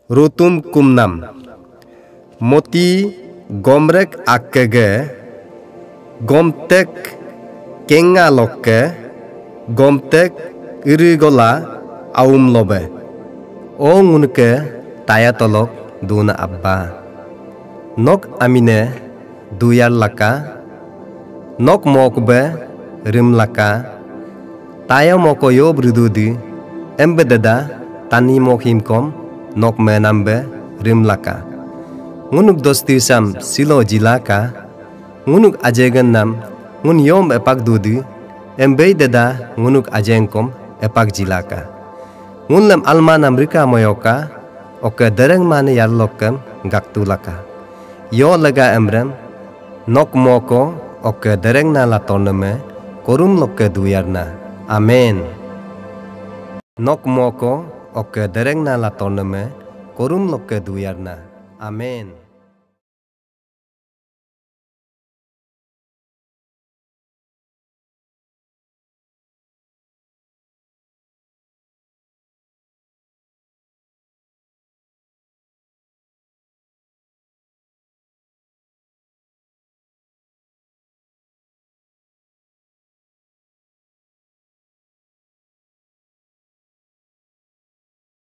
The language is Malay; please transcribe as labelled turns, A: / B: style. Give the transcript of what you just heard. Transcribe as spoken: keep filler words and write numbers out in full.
A: Rutum kumnam moti gomrek akkege gomtek kenga lokke gomtek irigola aum lobe o ngunke taya tolok duna abba nok amine duyar laka nok mokbe rim laka taya mokoyo brududi embedada tani mokhim kom nok menambe rim laka ngunuk dosti sam silo jilaka ngunuk ajegan nam ngun yom epak dudi embei deda ngunuk ajengkom epak jilaka ngun lem alman Amerika moyoka oke dereng mane yarlokem gaktulaka yo lega emrem nok moko oke dereng na latoneme korum loke duyarna amen nok moko oke dereng na latoneme korum loke duyarna amen.